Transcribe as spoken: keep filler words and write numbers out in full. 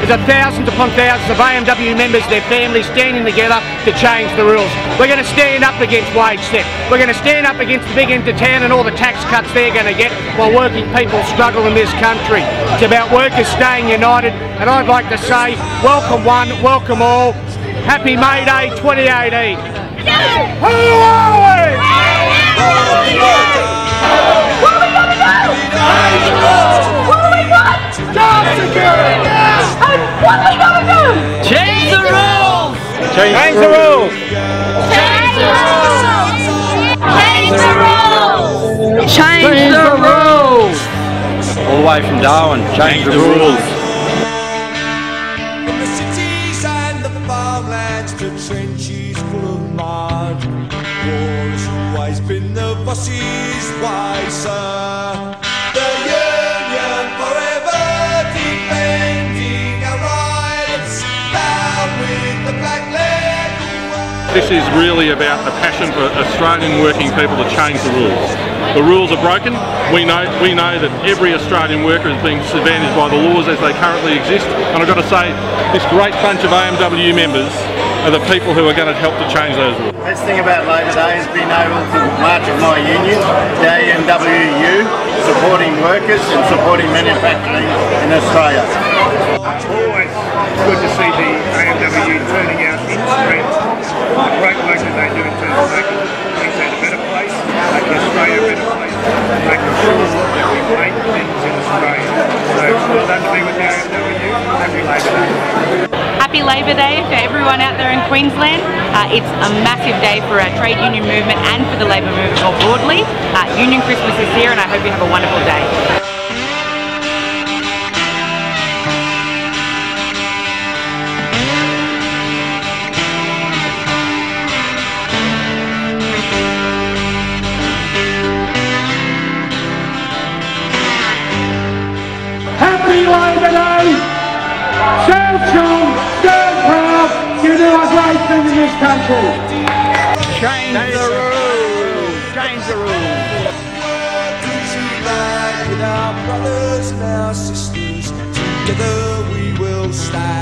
is a thousands upon thousands of A M W members, their families standing together to change the rules. We're going to stand up against wage theft. We're going to stand up against the big end of town and all the tax cuts they're going to get while working people struggle in this country. It's about workers staying united, and I'd like to say welcome one, welcome all. Happy May Day twenty eighteen. Who are we? What are we going to do? Change the rules! What do we want? Job security! And what are we going to do? Change the rules! Change the rules! Change the rules! Change the rules! Change the rules! All the way from Darwin, change the rules. From the cities and the farmlands to trenches full of mud, war has always been the boss's way, sir. The union forever defending our rights, down with the black leg. This is really about a passion for Australian working people to change the rules. The rules are broken. We know we know that every Australian worker is being disadvantaged by the laws as they currently exist. And I've got to say, this great bunch of A M W members are the people who are going to help to change those rules. The best thing about Labor Day has been able to march with my union, the A M W U, supporting workers and supporting manufacturing in Australia. Always good to see the A M W U turning out in strength. The great work that they do in terms of making Queensland a better place, making Australia a better place, making sure that we make things in Australia. So well done to be with the A M W U. Happy Labor Day. Happy Labor Day for everyone out there in Queensland. Uh, it's a massive day for our trade union movement and for the labour movement more broadly. Uh, Union Christmas is here, and I hope you have a wonderful day. Happy Labor Day! Stand strong, stand proud, you do a great thing in this country. Change the rules! Change the rules! Workers unite with our brothers and our sisters. Together we will stand.